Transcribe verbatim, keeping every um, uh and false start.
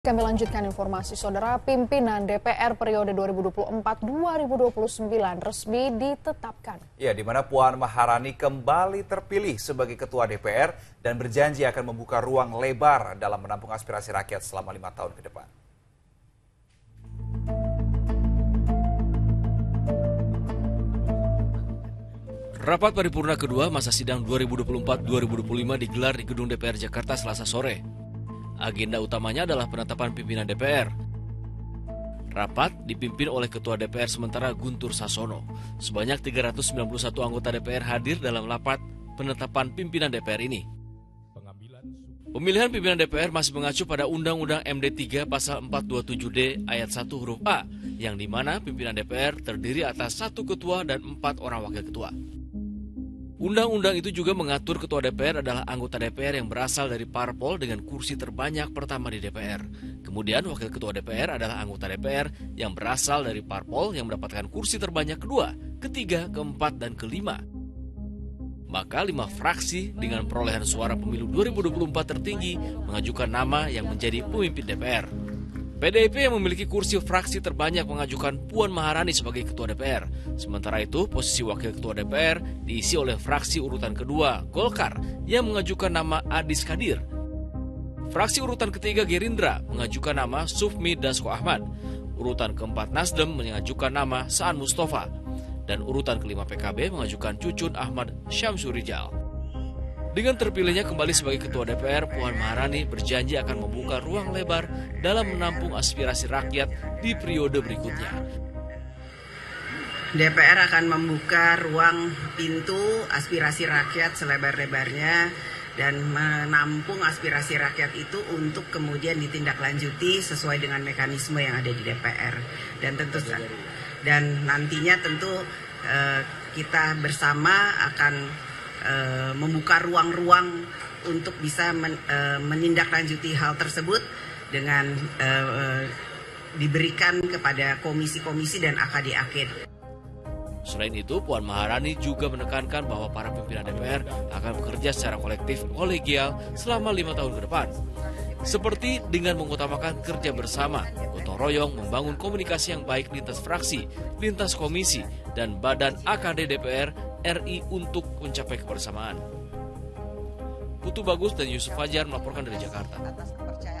Kami lanjutkan informasi, saudara. Pimpinan D P R periode dua ribu dua puluh empat sampai dua ribu dua puluh sembilan resmi ditetapkan. Ya, di mana Puan Maharani kembali terpilih sebagai Ketua D P R dan berjanji akan membuka ruang lebar dalam menampung aspirasi rakyat selama lima tahun ke depan. Rapat paripurna kedua masa sidang dua ribu dua puluh empat sampai dua ribu dua puluh lima digelar di Gedung D P R Jakarta Selasa sore. Agenda utamanya adalah penetapan pimpinan D P R. Rapat dipimpin oleh Ketua D P R sementara Guntur Sassono. Sebanyak tiga ratus sembilan puluh satu anggota D P R hadir dalam rapat penetapan pimpinan D P R ini. Pemilihan pimpinan D P R masih mengacu pada Undang-Undang M D tiga pasal empat ratus dua puluh tujuh D ayat satu huruf A, yang dimana pimpinan D P R terdiri atas satu ketua dan empat orang wakil ketua. Undang-undang itu juga mengatur Ketua D P R adalah anggota D P R yang berasal dari parpol dengan kursi terbanyak pertama di D P R. Kemudian Wakil Ketua D P R adalah anggota D P R yang berasal dari parpol yang mendapatkan kursi terbanyak kedua, ketiga, keempat, dan kelima. Maka lima fraksi dengan perolehan suara pemilu dua ribu dua puluh empat tertinggi mengajukan nama yang menjadi pemimpin D P R. P D I P yang memiliki kursi fraksi terbanyak mengajukan Puan Maharani sebagai Ketua D P R. Sementara itu, posisi Wakil Ketua D P R diisi oleh fraksi urutan kedua, Golkar, yang mengajukan nama Adis Kadir. Fraksi urutan ketiga, Gerindra, mengajukan nama Sufmi Dasko Ahmad. Urutan keempat, Nasdem, mengajukan nama Saan Mustafa. Dan urutan kelima, P K B, mengajukan Cucun Ahmad Syamsurijal. Dengan terpilihnya kembali sebagai Ketua D P R, Puan Maharani berjanji akan membuka ruang lebar dalam menampung aspirasi rakyat di periode berikutnya. D P R akan membuka ruang pintu aspirasi rakyat selebar-lebarnya dan menampung aspirasi rakyat itu untuk kemudian ditindaklanjuti sesuai dengan mekanisme yang ada di D P R. Dan tentu dan nantinya tentu eh, kita bersama akan Uh, membuka ruang-ruang untuk bisa men, uh, menindaklanjuti hal tersebut dengan uh, uh, diberikan kepada komisi-komisi dan A K D A K. Selain itu, Puan Maharani juga menekankan bahwa para pimpinan D P R akan bekerja secara kolektif kolegial selama lima tahun ke depan. Seperti dengan mengutamakan kerja bersama, gotong royong, membangun komunikasi yang baik lintas fraksi, lintas komisi, dan badan A K D D P R R I untuk mencapai kebersamaan. Putu Bagus dan Yusuf Fajar melaporkan dari Jakarta.